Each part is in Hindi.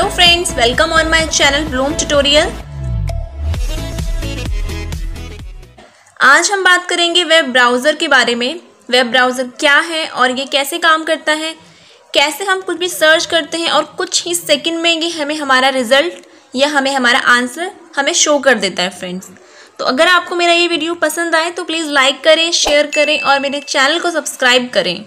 Hello friends, welcome on my channel bloom tutorial. आज हम बात करेंगे वेब ब्राउज़र के बारे में। वेब ब्राउज़र क्या है और ये कैसे काम करता है, कैसे हम कुछ भी सर्च करते हैं और कुछ ही सेकंड में ये हमें हमारा रिजल्ट या हमें हमारा आंसर हमें शो कर देता है फ्रेंड्स। तो अगर आपको मेरा ये वीडियो पसंद आए तो प्लीज़ लाइक करें, शेयर करें और मेरे चैनल को सब्सक्राइब करें।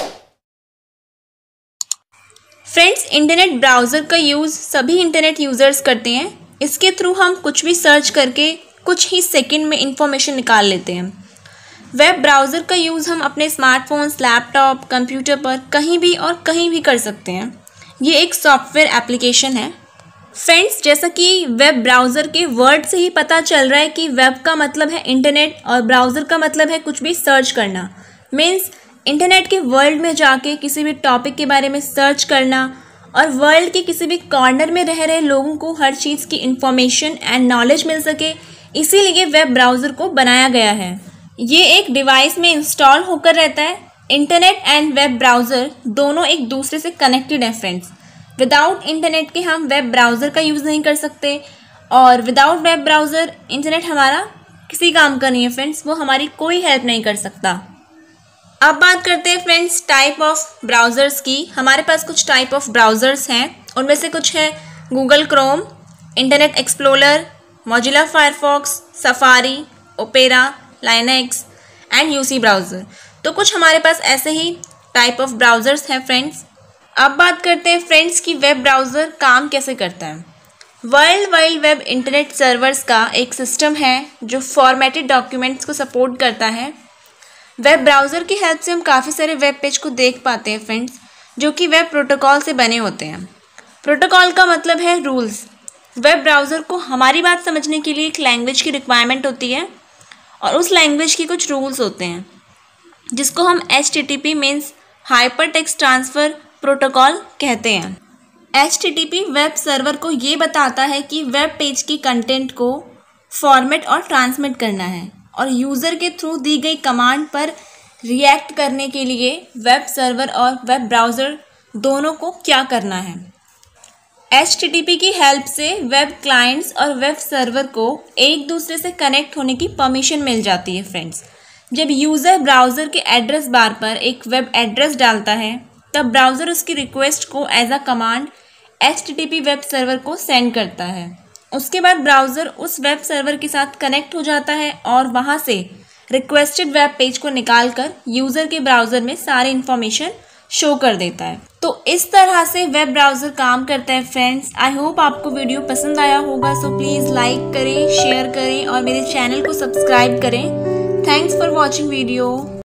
फ्रेंड्स, इंटरनेट ब्राउज़र का यूज़ सभी इंटरनेट यूज़र्स करते हैं। इसके थ्रू हम कुछ भी सर्च करके कुछ ही सेकंड में इंफॉर्मेशन निकाल लेते हैं। वेब ब्राउज़र का यूज़ हम अपने स्मार्टफोन्स, लैपटॉप, कंप्यूटर पर कहीं भी कर सकते हैं। ये एक सॉफ्टवेयर एप्लीकेशन है। फ्रेंड्स, जैसा कि वेब ब्राउज़र के वर्ड से ही पता चल रहा है कि वेब का मतलब है इंटरनेट और ब्राउज़र का मतलब है कुछ भी सर्च करना। मीन्स इंटरनेट के वर्ल्ड में जाके किसी भी टॉपिक के बारे में सर्च करना और वर्ल्ड के किसी भी कॉर्नर में रह रहे लोगों को हर चीज़ की इंफॉर्मेशन एंड नॉलेज मिल सके, इसीलिए वेब ब्राउज़र को बनाया गया है। ये एक डिवाइस में इंस्टॉल होकर रहता है। इंटरनेट एंड वेब ब्राउज़र दोनों एक दूसरे से कनेक्टेड हैं फ्रेंड्स। विदाउट इंटरनेट के हम वेब ब्राउज़र का यूज़ नहीं कर सकते और विदाउट वेब ब्राउज़र इंटरनेट हमारा किसी काम का नहीं है फ्रेंड्स, वो हमारी कोई हेल्प नहीं कर सकता। अब बात करते हैं फ्रेंड्स टाइप ऑफ ब्राउज़र्स की। हमारे पास कुछ टाइप ऑफ ब्राउज़र्स हैं, उनमें से कुछ है Google Chrome, internet explorer, Mozilla Firefox, Safari, Opera, Linux and UC browser. तो कुछ हमारे पास ऐसे ही टाइप ऑफ ब्राउज़र्स हैं फ्रेंड्स। अब बात करते हैं फ्रेंड्स कि वेब ब्राउज़र काम कैसे करता है। World wide web internet servers का एक सिस्टम है जो फॉर्मेटेड डॉक्यूमेंट्स को सपोर्ट करता है। वेब ब्राउज़र की हेल्प से हम काफ़ी सारे वेब पेज को देख पाते हैं फ्रेंड्स, जो कि वेब प्रोटोकॉल से बने होते हैं। प्रोटोकॉल का मतलब है रूल्स। वेब ब्राउज़र को हमारी बात समझने के लिए एक लैंग्वेज की रिक्वायरमेंट होती है और उस लैंग्वेज की कुछ रूल्स होते हैं जिसको हम HTTP means hyper text transfer protocol कहते हैं। HTTP वेब सर्वर को ये बताता है कि वेब पेज की कंटेंट को फॉर्मेट और ट्रांसमिट करना है और यूज़र के थ्रू दी गई कमांड पर रिएक्ट करने के लिए वेब सर्वर और वेब ब्राउज़र दोनों को क्या करना है। HTTP की हेल्प से वेब क्लाइंट्स और वेब सर्वर को एक दूसरे से कनेक्ट होने की परमिशन मिल जाती है फ्रेंड्स। जब यूज़र ब्राउज़र के एड्रेस बार पर एक वेब एड्रेस डालता है तब ब्राउज़र उसकी रिक्वेस्ट को as a command HTTP web server को सेंड करता है। उसके बाद ब्राउज़र उस वेब सर्वर के साथ कनेक्ट हो जाता है और वहाँ से रिक्वेस्टेड वेब पेज को निकालकर यूज़र के ब्राउज़र में सारी इन्फॉर्मेशन शो कर देता है। तो इस तरह से वेब ब्राउज़र काम करता है फ्रेंड्स। आई होप आपको वीडियो पसंद आया होगा, सो प्लीज़ लाइक करें, शेयर करें और मेरे चैनल को सब्सक्राइब करें। Thanks for watching video.